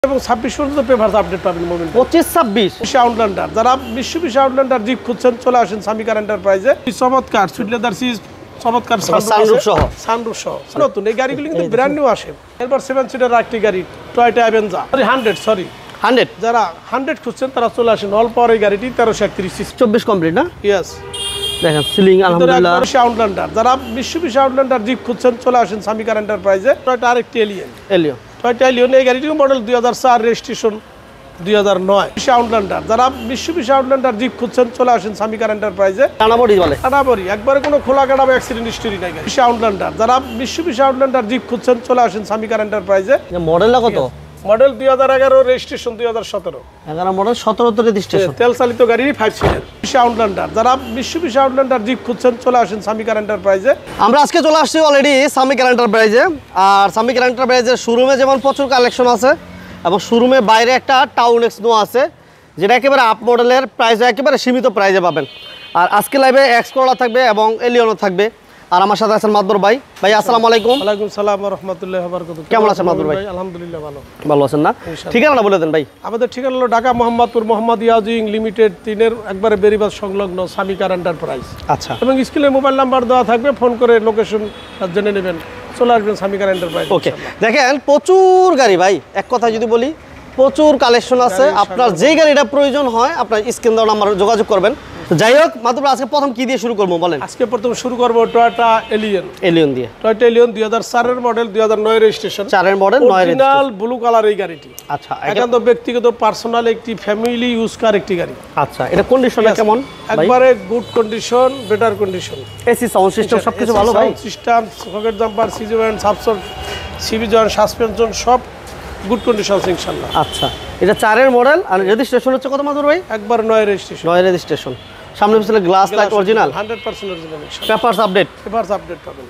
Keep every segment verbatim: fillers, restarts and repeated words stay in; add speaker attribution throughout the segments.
Speaker 1: এবং ছাব্বিশ পর্যন্ত পেপারস আপডেট পাবেন মোবাইল
Speaker 2: পঁচিশ ছাব্বিশ
Speaker 1: আউটল্যান্ডার যারা মিশুবিশি আউটল্যান্ডার জিপ খুঁজছেন চলে আসেন সামিকার এন্টারপ্রাইজে। চমৎকার সুইট লেদার সিট, চমৎকার সানরুফ সহ সানরুফ সহ নতুন এই গাড়িগুলো কিন্তু ব্র্যান্ড নিউ আসে। এরপর সেভেন সিটার একটি গাড়ি Toyota Avenger sorry hundred sorry
Speaker 2: hundred
Speaker 1: যারা হান্ড্রেড খুঁজছেন তারা চলে আসেন। অল্প এই গাড়িটি তেরোশো একত্রিশ
Speaker 2: চব্বিশ কমপ্লিট না?
Speaker 1: ইয়েস
Speaker 2: দেখেন সিলিং আলহামদুলিল্লাহ।
Speaker 1: আউটল্যান্ডার যারা মিশুবিশি আউটল্যান্ডার জিপ খুঁজছেন চলে আসেন সামিকার এন্টারপ্রাইজে। টয়োটা আরেকটি এলিয়ন
Speaker 2: এলিয়ন
Speaker 1: টয়োটা এলিয়ন এই গাড়িটির মডেল দুই হাজার চার রেজিস্ট্রেশন দুই হাজার নয়। আউটল্যান্ডার যারা মিশুবিশি আউটল্যান্ডার জিপ খুঁজছেন চলে আসেন সামিকার এন্টারপ্রাইজে।
Speaker 2: টানাবড়ি বলে
Speaker 1: টানাবড়ি একবারে কোনো খোলা কাটা বা অ্যাক্সিডেন্ট হিস্টরি নাই। আউটল্যান্ডার যারা মিশুবিশি আউটল্যান্ডার জিপ খুঁজছেন চলে আসেন সামিকার এন্টারপ্রাইজে।
Speaker 2: মডেলটা কত?
Speaker 1: মডেল দুই হাজার এগারো রেজিস্ট্রেশন দুই হাজার সতেরো
Speaker 2: এগারো মডেল সতেরো তো রেজিস্ট্রেশন
Speaker 1: তেল চালিত গাড়ি ফাইভ সিটার। আউটল্যান্ডার যারা মিশুবিশি আউটল্যান্ডার জিপ খুঁজছেন চলে আসেন সামিকার এন্টারপ্রাইজে।
Speaker 2: আমরা আজকে চলে আসছি অলরেডি সামিকার এন্টারপ্রাইজে। আর সামিকার এন্টারপ্রাইজের শোরুমে যেমন প্রচুর কালেকশন আছে এবং শোরুমে বাইরে একটা টাউন এক্স নো আছে যেটা একেবারে আপ মডেলের প্রাইসে একেবারে সীমিত প্রাইসে পাবেন। আর আজকে লাইভে এক্স করোলা থাকবে এবং এলিয়নও থাকবে। আর আমার সাথে আছেন মাদুর ভাই। ভাই আসসালামু আলাইকুম।
Speaker 1: ওয়ালাইকুম সালাম ওয়া রাহমাতুল্লাহি ওয়া বারাকাতুহু।
Speaker 2: কেমন আছেন মাদুর ভাই?
Speaker 1: আলহামদুলিল্লাহ ভালো।
Speaker 2: ভালো আছেন না? ঠিকানা বলে দেন ভাই।
Speaker 1: আমাদের ঠিকানা হলো ঢাকা মোহাম্মদপুর মোহাম্মদ ইয়াজিং লিমিটেড তিনের একবারে বেরিবাদ সংলগ্ন সামিকার এন্টারপ্রাইজ।
Speaker 2: আচ্ছা
Speaker 1: এবং স্ক্রিনে মোবাইল নাম্বার দেওয়া থাকবে, ফোন করে লোকেশন জেনে নেবেন, চলে আসবেন সামিকার এন্টারপ্রাইজ।
Speaker 2: ওকে দেখেন প্রচুর গাড়ি ভাই, এক কথা যদি বলি প্রচুর কালেকশন আছে। আপনার যে গাড়িটা প্রয়োজন হয় আপনার স্ক্রিন দেওয়া নাম্বার যোগাযোগ করবেন। যাই হোক মাদুর আজকে প্রথম কি দিয়ে শুরু করবো বলেন?
Speaker 1: আজকে প্রথম শুরু করবো টয়োটা এলিয়ন।
Speaker 2: এলিয়ন দিয়ে।
Speaker 1: টয়োটা এলিয়ন দুই হাজার চারের মডেল দুই হাজার নয় রেজিস্ট্রেশন।
Speaker 2: চারের মডেল নয়
Speaker 1: অরিজিনাল ব্লু কালার এই গাড়িটি।
Speaker 2: আচ্ছা
Speaker 1: একান্ত ব্যক্তিগত পার্সোনাল একটি ফ্যামিলি ইউজ কার একটি গাড়ি।
Speaker 2: আচ্ছা এটা কন্ডিশনটা কেমন?
Speaker 1: একবারে good condition, better condition.
Speaker 2: AC sound system সবকিছু ভালো ভাই?
Speaker 1: System socket jumper CG joint সাবসন সিবি জয়েন্ট সাসপেনশন সব গুড কন্ডিশন ইনশাআল্লাহ।
Speaker 2: আচ্ছা এটা চারের মডেল আর রেজিস্ট্রেশন হচ্ছে কত মাদুর ভাই?
Speaker 1: একবার নয় রেজিস্ট্রেশন।
Speaker 2: নয় রেজিস্ট্রেশন। সামনে পিছনে glass light original
Speaker 1: hundred percent original.
Speaker 2: Papers update
Speaker 1: papers update পাবেন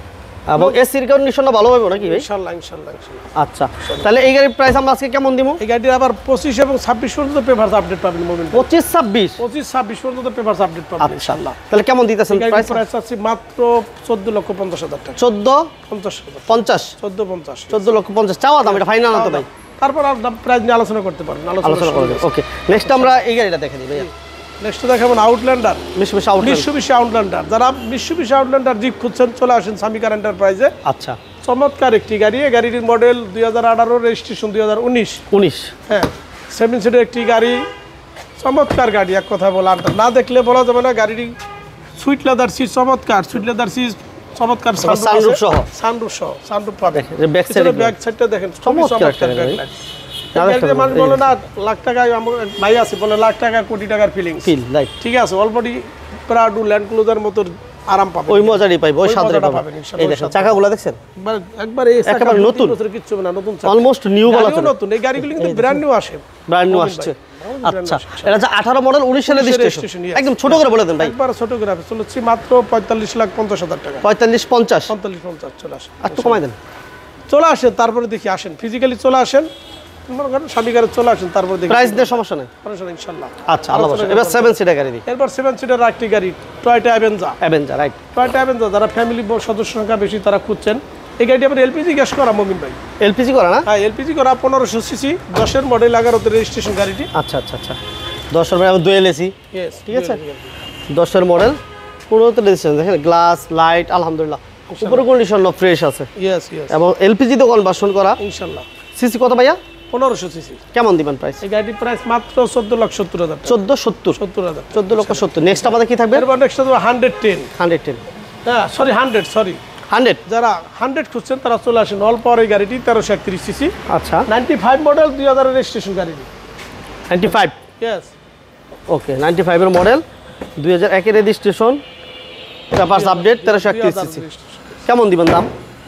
Speaker 2: এবং এসির কন্ডিশনটা ভালো হবে নাকি ভাই?
Speaker 1: ইনশাআল্লাহ ইনশাআল্লাহ ইনশাআল্লাহ।
Speaker 2: আচ্ছা তাহলে এই গাড়ির প্রাইস আমরা আজকে কেমন দিব?
Speaker 1: এই গাড়ির আবার পঁচিশ এবং ছাব্বিশ পর্যন্ত পেপারস আপডেট পাবেন মোবাইল
Speaker 2: পঁচিশ ছাব্বিশ
Speaker 1: পঁচিশ ছাব্বিশ পর্যন্ত পেপারস আপডেট পাবেন ইনশাআল্লাহ।
Speaker 2: তাহলে কেমন দিতেছেন প্রাইস?
Speaker 1: প্রাইস আছে মাত্র চোদ্দ লক্ষ পঞ্চাশ হাজার টাকা।
Speaker 2: চোদ্দ
Speaker 1: পঞ্চাশ
Speaker 2: পঞ্চাশ
Speaker 1: চোদ্দ পঞ্চাশ
Speaker 2: চোদ্দ লক্ষ পঞ্চাশ চাওয়া দাম, এটা ফাইনাল না তো ভাই?
Speaker 1: তারপর আর প্রাইস নিয়ে আলোচনা করতে পারেন।
Speaker 2: আলোচনা করা যাবে। ওকে নেক্সট আমরা এই গাড়িটা দেখে দিই ভাইয়া।
Speaker 1: নেক্সট দেখাবেন Outlander.
Speaker 2: Mitsubishi Outlander
Speaker 1: Mitsubishi Outlander যারা মিশুবিশি আউটল্যান্ডার জিপ খুঁজছেন চলে আসেন সামিকার এন্টারপ্রাইজে।
Speaker 2: আচ্ছা
Speaker 1: চমৎকার একটি গাড়ি। এই গাড়িটির মডেল দুই হাজার আঠারো রেজিস্ট্রেশন দুই হাজার উনিশ
Speaker 2: উনিশ।
Speaker 1: হ্যাঁ সেভেন সিটের একটি গাড়ি, চমৎকার গাড়ি। এক কথা বলা না দেখলে বলা যাবে না। গাড়িটি সুইট লেদার সিট, চমৎকার সুইট লেদার সিট, চমৎকার
Speaker 2: সানরুফ সহ
Speaker 1: সানরুফ সহ সানরুফ পাবেন।
Speaker 2: ব্যাক সাইডে
Speaker 1: ব্যাক সাইডটা দেখেন
Speaker 2: চমৎকার একটা গাড়ি।
Speaker 1: মানুষ বলে না লাখ টাকায় ভাই আছে, বলে লাখ টাকা কোটি টাকার ফিলিং
Speaker 2: ফিল রাইট।
Speaker 1: ঠিক আছে অলরেডি প্রাডু ল্যান্ড ক্লোজার মতো আরাম পাবেন।
Speaker 2: ওই মজারই পাইবো, ওই সাদরে পাবেন। এই দেখেন চাকাগুলো দেখছেন
Speaker 1: একবার এই
Speaker 2: একেবারে নতুন,
Speaker 1: কিচ্ছু না, নতুন
Speaker 2: অলমোস্ট নিউ বলা চলে।
Speaker 1: নতুন এই গাড়িগুলো কিন্তু ব্র্যান্ড নিউ আসে,
Speaker 2: ব্র্যান্ড নিউ আসছে। আচ্ছা এটা যে আঠারো মডেল উনিশ সালের রেজিস্ট্রেশন। একদম ছোট করে বলে দেন ভাই।
Speaker 1: একবার ছোট করে আপনি চলেছি মাত্র পঁয়তাল্লিশ লাখ পঞ্চাশ হাজার টাকা।
Speaker 2: পঁয়তাল্লিশ পঞ্চাশ
Speaker 1: পঁয়তাল্লিশ পঞ্চাশ চলে আসেন,
Speaker 2: একটু কমাই দেন।
Speaker 1: চলে আসেন তারপরে দেখি আসেন ফিজিক্যালি চলে আসেন স্বামীকারে চলে আসেন তারপর দেখি
Speaker 2: প্রাইস দিয়ে সমস্যা নেই
Speaker 1: ইনশাআল্লাহ।
Speaker 2: আচ্ছা আল্লাহ বলে এবার সেভেন সিটার গাড়ি দিই।
Speaker 1: এরপর সেভেন সিটার একটি গাড়ি Toyota Avenger.
Speaker 2: Avenger right.
Speaker 1: Toyota Avenger যারা ফ্যামিলি সদস্য সংখ্যা বেশি তারা খুঁজছেন এই গাড়িটি আবার এলপিজি গ্যাস করা মমিন ভাই।
Speaker 2: এলপিজি করা না?
Speaker 1: হ্যাঁ এলপিজি করা পনেরোশো সিসি দশের মডেল এগারোতে রেজিস্ট্রেশন গাড়িটি।
Speaker 2: আচ্ছা আচ্ছা আচ্ছা দশের মডেল দুয়েল এসি ঠিক আছে। দশের মডেল পনেরোতে রেজিস্ট্রেশন দেখেন গ্লাস লাইট আলহামদুলিল্লাহ উপরে কন্ডিশন ফ্রেশ আছে।
Speaker 1: ইয়েস ইয়েস
Speaker 2: এবং এলপিজি তো কনভার্সন করা
Speaker 1: ইনশাআল্লাহ।
Speaker 2: সিসি কত ভাইয়া?
Speaker 1: পনেরোশো সিসি।
Speaker 2: কেমন দিবেন প্রাইস?
Speaker 1: এই গাড়িটির প্রাইস মাত্র চোদ্দ লাখ সত্তর হাজার।
Speaker 2: চোদ্দ সত্তর
Speaker 1: সত্তর হাজার
Speaker 2: চোদ্দ লক্ষ সত্তর। নেক্সট আমাদের কি থাকবে?
Speaker 1: এরপর নেক্সট হবে হান্ড্রেড টেন।
Speaker 2: হান্ড্রেড টেন
Speaker 1: হ্যাঁ সরি হান্ড্রেড সরি
Speaker 2: হান্ড্রেড
Speaker 1: যারা হান্ড্রেড খুঁজছেন তারা চলে আসেন অল্প এই গাড়িটি তেরোশো একত্রিশ সিসি।
Speaker 2: আচ্ছা
Speaker 1: নাইনটি ফাইভ মডেল দুই হাজার রেজিস্ট্রেশন গাড়িটি।
Speaker 2: Ninety five
Speaker 1: yes
Speaker 2: okay ninety ফাইভের মডেল দুই হাজার একের রেজিস্ট্রেশন পেপারস আপডেট তেরোশো একত্রিশ সিসি। কেমন দিবেন দাম?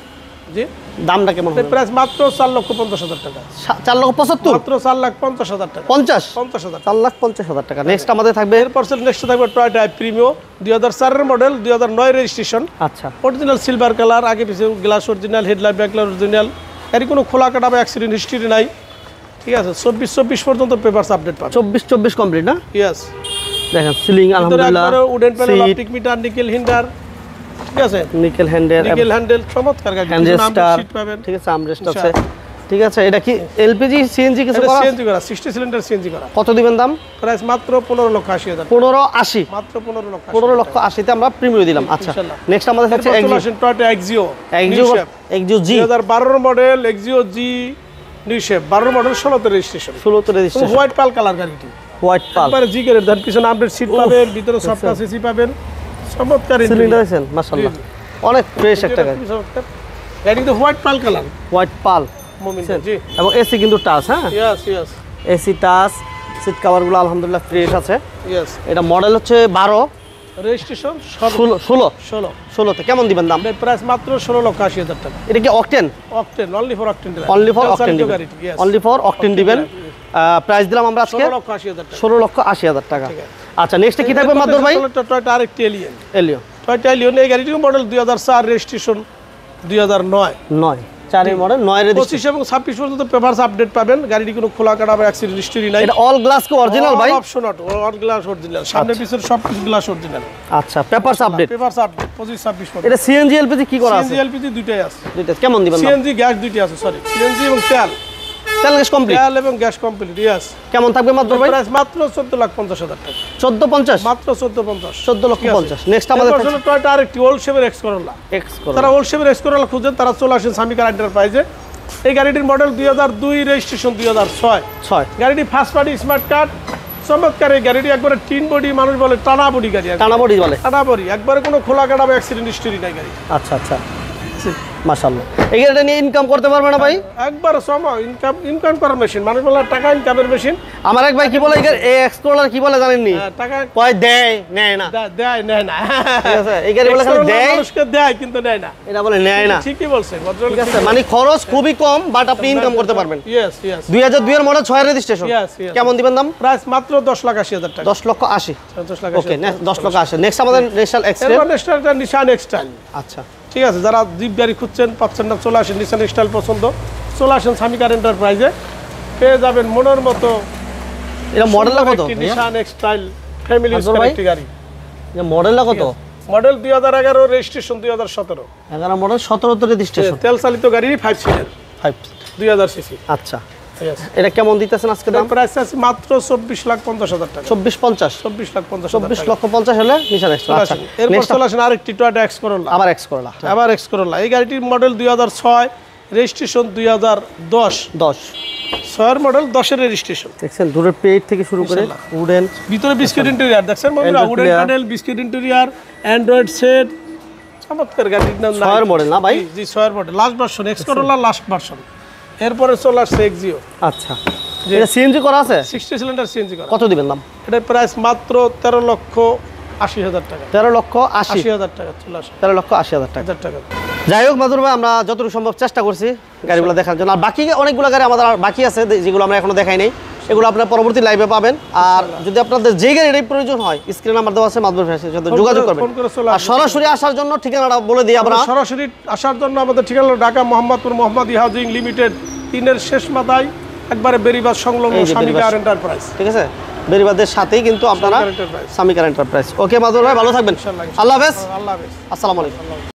Speaker 1: জি
Speaker 2: দামটা কেমন হবে?
Speaker 1: প্রাইস মাত্র চার লক্ষ পঞ্চাশ হাজার টাকা।
Speaker 2: চার লক্ষ পঁচাত্তর
Speaker 1: মাত্র চার লাখ পঞ্চাশ হাজার টাকা।
Speaker 2: পঞ্চাশ
Speaker 1: পঞ্চাশ হাজার
Speaker 2: চার লাখ পঞ্চাশ হাজার টাকা। নেক্সট আমাদের থাকবে
Speaker 1: এরপর নেক্সট থাকবে টয়োটা প্রিমিও দুই হাজার চারের মডেল দুই হাজার নয় রেজিস্ট্রেশন।
Speaker 2: আচ্ছা
Speaker 1: অরিজিনাল সিলভার কালার, আগে পিছিয়ে glass original, headlight backlight original, এর কোনো খোলা কাটা বা অ্যাক্সিডেন্ট হিস্ট্রি নাই। ঠিক আছে চব্বিশ চব্বিশ পর্যন্ত পেপারস আপডেট পাবেন।
Speaker 2: চব্বিশ চব্বিশ কমপ্লিট না?
Speaker 1: ইয়েস
Speaker 2: দেখেন সিলিং আলহামদুলিল্লাহ
Speaker 1: wooden panel optic meter nickel হিন্ডার। ঠিক আছে
Speaker 2: নিকেল হ্যান্ডেল
Speaker 1: নিকেল হ্যান্ডেল চমৎকার গাড়ি।
Speaker 2: হ্যান্ডেল স্টার ঠিক আছে আমরেস্ট আছে ঠিক আছে, এটা কি এলপিজি সিএনজি কিছু
Speaker 1: এটা
Speaker 2: করা?
Speaker 1: সিএনজি করা, সিক্সটি সিলিন্ডার সিএনজি করা।
Speaker 2: কত দিবেন দাম?
Speaker 1: প্রাইস মাত্র পনেরো লক্ষ আশি হাজার।
Speaker 2: পনেরো আশি,
Speaker 1: মাত্র পনেরো লক্ষ
Speaker 2: পনেরো লক্ষ আশিতে আমরা প্রিমিয়াম দিলাম। আচ্ছা,
Speaker 1: ইনশাআল্লাহ।
Speaker 2: নেক্সট আমাদের কাছে
Speaker 1: চলে আসেন Toyota Axio.
Speaker 2: Axio Axio G
Speaker 1: দুই হাজার বারো model Axio G new shape, বারো মডেল ষোলোতে রেজিস্ট্রেশন।
Speaker 2: ষোলোতে রেজিস্ট্রেশন,
Speaker 1: হোয়াইট পাল কালার গাড়িটি।
Speaker 2: হোয়াইট পাল,
Speaker 1: একবারে জি গ্রেড, দেন পিছনে আপডেট সিট পাবেন, ভিতরে সফটওয়্যার সিসি পাবেন, চমৎকার
Speaker 2: সিলিন্ডার আছেন মাশাআল্লাহ, অনেক ফ্রেশ একটা গাড়ি।
Speaker 1: গাড়ি কিন্তু white pearl colour,
Speaker 2: white pearl
Speaker 1: মুমিন জি।
Speaker 2: এবং এসি কিন্তু টাচ, হ্যাঁ
Speaker 1: yes yes
Speaker 2: AC touch, seat কভারগুলো আলহামদুলিল্লাহ ফ্রেশ আছে।
Speaker 1: ইয়েস।
Speaker 2: এটা মডেল হচ্ছে বারো,
Speaker 1: রেজিস্ট্রেশন
Speaker 2: ষোলো ষোলো
Speaker 1: ষোলো
Speaker 2: ষোলোতে কেমন দিবেন দাম?
Speaker 1: প্রাইস মাত্র ষোলো লক্ষ আশি হাজার টাকা।
Speaker 2: এটা কি octane?
Speaker 1: Octane, only for octane,
Speaker 2: only for octane দিবেন, অনলি ফর অকটেন দিবেন। প্রাইস দিলাম আমরা আজকে
Speaker 1: ষোলো লক্ষ আশি হাজার টাকা।
Speaker 2: ষোলো লক্ষ আশি হাজার টাকা। আচ্ছা, নেক্সটে কি থাকবে মাদুর ভাই?
Speaker 1: টয়োটা আরেকটি এলিয়ন।
Speaker 2: এলিও
Speaker 1: টয়োটা এলিয়ন, এই গাড়িটির মডেল দুই হাজার চার, রেজিস্ট্রেশন দুই হাজার নয়।
Speaker 2: নয়, চারের মডেল, নয়
Speaker 1: পঁচিশ
Speaker 2: রেজিস্ট্রেশন।
Speaker 1: এবং ছাব্বিশ পর্যন্ত পেপারস আপডেট পাবেন। গাড়িটি কোনো খোলা কাটা বা অ্যাক্সিডেন্ট হিস্টরি নাই।
Speaker 2: এটা অল গ্লাস কি অরিজিনাল ভাই?
Speaker 1: Option auto, all glass original, সামনে পিছনে সব কিছু গ্লাস অরিজিনাল।
Speaker 2: আচ্ছা, পেপারস আপডেট।
Speaker 1: পেপারস আপডেট পঁচিশ ছাব্বিশ পর্যন্ত।
Speaker 2: এটা সিএনজি এলপিজি কি করা আছে?
Speaker 1: সিএনজি এলপিজি দুইটাই আছে।
Speaker 2: দুইটা কেমন দিবেন দাম?
Speaker 1: সিএনজি গ্যাস দুইটাই আছে, সরি সিএনজি এবং তেল।
Speaker 2: তেল গ্যাস কমপ্লিট?
Speaker 1: তেল এবং গ্যাস কমপ্লিট, ইয়েস।
Speaker 2: কেমন থাকবে মাদুর ভাই?
Speaker 1: প্রাইস মাত্র চোদ্দ লাখ পঞ্চাশ হাজার টাকা।
Speaker 2: চোদ্দ পঞ্চাশ,
Speaker 1: মাত্র চোদ্দ পঞ্চাশ,
Speaker 2: চোদ্দ লক্ষ পঞ্চাশ। নেক্সট আমাদের
Speaker 1: টয়োটা আরেকটি ওল্ড শেপের এক্স করোলা।
Speaker 2: এক্স করোলা,
Speaker 1: তারা ওল্ড শেপের এক্স করোলা খুঁজেন, তারা চলে আসেন সামিকার এন্টারপ্রাইজে। এই গাড়িটির মডেল দুই হাজার দুই, রেজিস্ট্রেশন দুই হাজার ছয়।
Speaker 2: ছয়।
Speaker 1: গাড়িটি ফার্স্ট পার্টি স্মার্ট কার্ড, চমৎকার। এই গাড়িটি একবারে টিন বডি, মানুষ বলে টানা বডি গাড়ি,
Speaker 2: টানা বডি বলে,
Speaker 1: টানা বডি, একবারে কোনো খোলা কাটা বা অ্যাক্সিডেন্ট হিস্টরি নাই গাড়ি।
Speaker 2: আচ্ছা আচ্ছা, মাশাআল্লাহ। এই গাড়িটা নিয়ে ইনকাম করতে পারবে না ভাই?
Speaker 1: একবার সময় ইনকাম, ইনকাম করার মেশিন, মানুষ বলে টাকা ইনকামের মেশিন।
Speaker 2: আমার এক ভাই কি বলে, এই এক্সপ্লোরার কি বলে জানেননি?
Speaker 1: টাকা
Speaker 2: কয় দেয় নেয় না।
Speaker 1: দে- দেয় নেয় না,
Speaker 2: ঠিক আছে, এই গাড়ি বলে খালি দেয়,
Speaker 1: মানুষকে দেয় কিন্তু নেয় না।
Speaker 2: এটা বলে নেয় না।
Speaker 1: ঠিকই বলছেন ভদ্রলোক,
Speaker 2: ঠিক আছে, মানে খরচ খুবই কম, বাট আপনি ইনকাম করতে পারবেন।
Speaker 1: ইয়েস ইয়েস
Speaker 2: দুই হাজার দুই এর মডেল, ছয় রেজিস্ট্রেশন।
Speaker 1: Yes, yes.
Speaker 2: কেমন দিবেন দাম?
Speaker 1: প্রাইস মাত্র দশ লাখ আশি হাজার টাকা।
Speaker 2: দশ লক্ষ আশি।
Speaker 1: দশ লাখ
Speaker 2: ওকে, দশ লক্ষ আশি। নেক্সট আমাদের ন্যাশনাল এক্সটেল।
Speaker 1: এরপর নেক্সটটা নিশান এক্সটাইল।
Speaker 2: আচ্ছা,
Speaker 1: ঠিক আছে, যারা জিপ গাড়ি খুঁজছেন, পাচ্ছেন না, চলে আসেন নিশান এক্সটাইল পছন্দ, চলে আসেন সামিকার এন্টারপ্রাইজে, পেয়ে যাবেন মনের মতো।
Speaker 2: এটা মডেলটা কত?
Speaker 1: নিশান এক্সটাইল ফ্যামিলি ইউজ
Speaker 2: ভাই?
Speaker 1: একটি গাড়ি।
Speaker 2: এটা মডেলটা কত?
Speaker 1: মডেল দুই হাজার এগারো, রেজিস্ট্রেশন দুই হাজার সতেরো।
Speaker 2: এগারো মডেল, সতেরো তে রেজিস্ট্রেশন।
Speaker 1: তেল চালিত গাড়ি, ফাইভ সিটার,
Speaker 2: ফাইভ,
Speaker 1: দুই হাজার সিসি।
Speaker 2: আচ্ছা। এটা কেমন দিতেছেন আজকে দাম?
Speaker 1: প্রাইস আছে মাত্র চব্বিশ লাখ পঞ্চাশ হাজার টাকা।
Speaker 2: চব্বিশ পঞ্চাশ,
Speaker 1: চব্বিশ লাখ পঞ্চাশ
Speaker 2: চব্বিশ লক্ষ পঞ্চাশ হলে নিশান এক্সট্রা। আচ্ছা,
Speaker 1: এরপর চলে আসেন আরেকটি টয়োটা এক্স করোলা।
Speaker 2: আবার এক্স করলা,
Speaker 1: আবার এক্স করোলা। এই গাড়িটির মডেল দুই হাজার ছয়, রেজিস্ট্রেশন দুই হাজার দশ।
Speaker 2: দশ,
Speaker 1: ছয়ের মডেল, দশের রেজিস্ট্রেশন।
Speaker 2: দেখছেন দূরের পেট থেকে শুরু করে উডেন,
Speaker 1: ভিতরে বিস্কিট ইন্টেরিয়ার দেখছেন বন্ধুরা,
Speaker 2: Android
Speaker 1: wooden
Speaker 2: player।
Speaker 1: Panel, biscuit interior, Android set, চমৎকার গাড়ির নাম।
Speaker 2: ছয়ের মডেল না ভাই?
Speaker 1: জি, ছয়ের model, last version, X Corolla last version. এরপরে চলে আসছে এক্সিও।
Speaker 2: আচ্ছা, এটা সিএনজি করা আছে?
Speaker 1: সিক্সটি সিলিন্ডার সিএনজি করা।
Speaker 2: কত দিবেন দাম?
Speaker 1: এটার প্রাইস মাত্র তেরো লক্ষ আশি হাজার টাকা।
Speaker 2: তেরো লক্ষ আশি,
Speaker 1: আশি হাজার টাকা চলে আসে,
Speaker 2: তেরো লক্ষ আশি হাজার টাকা।
Speaker 1: হাজার টাকা।
Speaker 2: যাই হোক মাদুর ভাই, আমরা যতটুকু সম্ভব চেষ্টা করছি গাড়িগুলো দেখার জন্য। আর বাকি অনেকগুলো গাড়ি আমাদের আর বাকি আছে, যেগুলো আমরা এখনো দেখাই নাই, এগুলো আপনারা পরবর্তী লাইভে পাবেন। আর যদি আপনাদের যে গাড়ির প্রয়োজন হয়, স্ক্রিন নাম্বার দেওয়া আছে, মাদুর ভাইয়ের সাথে যোগাযোগ করবেন।
Speaker 1: ফোন করে চলে
Speaker 2: আর সরাসরি আসার জন্য ঠিকানাটা বলে দিই আমরা।
Speaker 1: সরাসরি আসার জন্য আমাদের ঠিকানা হলো ঢাকা মোহাম্মদপুর মোহাম্মদ হাউজিং লিমিটেড, তিনের শেষ মাথায়, একবারে বেরিবাদ সংলগ্ন
Speaker 2: এই যে
Speaker 1: সামিকার
Speaker 2: বেরিবাদ।
Speaker 1: এন্টারপ্রাইজ।
Speaker 2: ঠিক আছে, বেরিবাদের সাথেই কিন্তু আপনারা
Speaker 1: সামিকার এন্টারপ্রাইজ।
Speaker 2: সামিকার এন্টারপ্রাইজ। ওকে মাদুর ভাই, ভালো থাকবেন।
Speaker 1: ইনশাআল্লাহ।
Speaker 2: আল্লাহ হাফেজ,
Speaker 1: আল্লাহ হাফেজ।
Speaker 2: আসসালামু আলাইকুম।